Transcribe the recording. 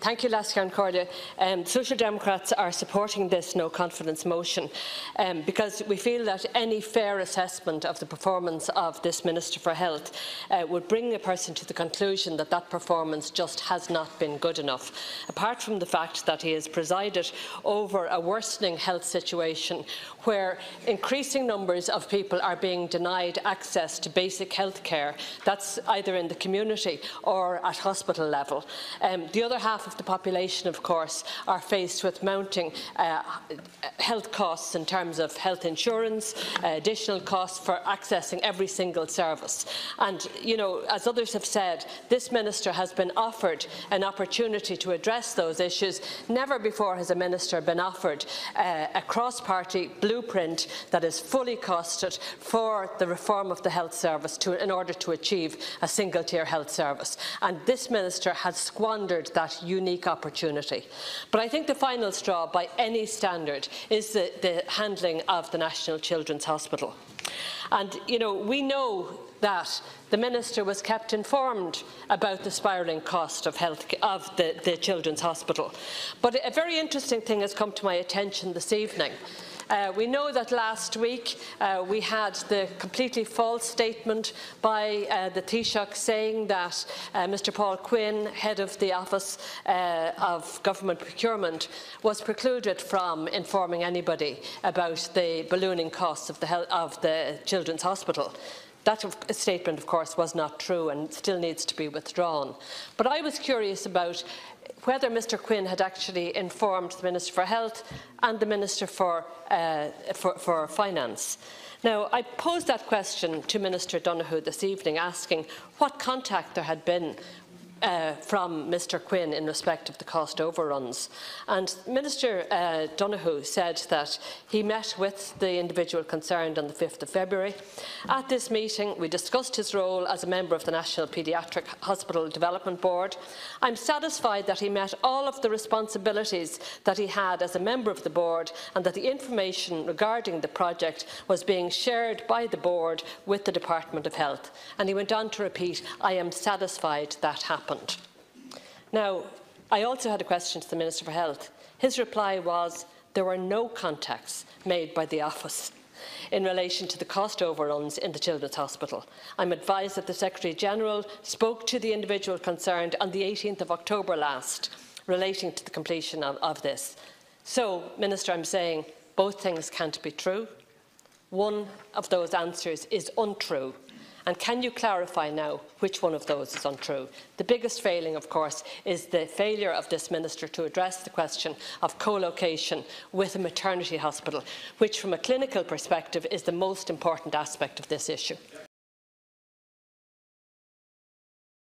Thank you, Lascan Corda. Social Democrats are supporting this no confidence motion because we feel that any fair assessment of the performance of this Minister for Health would bring a person to the conclusion that that performance just has not been good enough. Apart from the fact that he has presided over a worsening health situation where increasing numbers of people are being denied access to basic health care, that's either in the community or at hospital level. The other half of the population, of course, are faced with mounting health costs in terms of health insurance, additional costs for accessing every single service. And, you know, as others have said, this minister has been offered an opportunity to address those issues. Never before has a minister been offered a cross-party blueprint that is fully costed for the reform of the health service in order to achieve a single-tier health service. And this minister has squandered that unique opportunity. But I think the final straw, by any standard, is the handling of the National Children's Hospital. And, you know, we know that the Minister was kept informed about the spiralling cost of the Children's Hospital. But a very interesting thing has come to my attention this evening. We know that last week we had the completely false statement by the Taoiseach saying that Mr Paul Quinn, head of the Office of Government Procurement, was precluded from informing anybody about the ballooning costs of the Children's Hospital. That statement, of course, was not true and still needs to be withdrawn. But I was curious about whether Mr Quinn had actually informed the Minister for Health and the Minister for Finance. Now, I posed that question to Minister Donohoe this evening, asking what contact there had been from Mr Quinn in respect of the cost overruns. And Minister Donohoe said that he met with the individual concerned on the 5th of February. At this meeting, we discussed his role as a member of the National Paediatric Hospital Development Board. I'm satisfied that he met all of the responsibilities that he had as a member of the board and that the information regarding the project was being shared by the board with the Department of Health. And he went on to repeat, I am satisfied that happened. Now, I also had a question to the Minister for Health. His reply was there were no contacts made by the office in relation to the cost overruns in the Children's Hospital. I'm advised that the Secretary-General spoke to the individual concerned on the 18th of October last relating to the completion of this. So, Minister, I'm saying both things can't be true. One of those answers is untrue. And can you clarify now which one of those is untrue? The biggest failing, of course, is the failure of this minister to address the question of co-location with a maternity hospital, which from a clinical perspective is the most important aspect of this issue.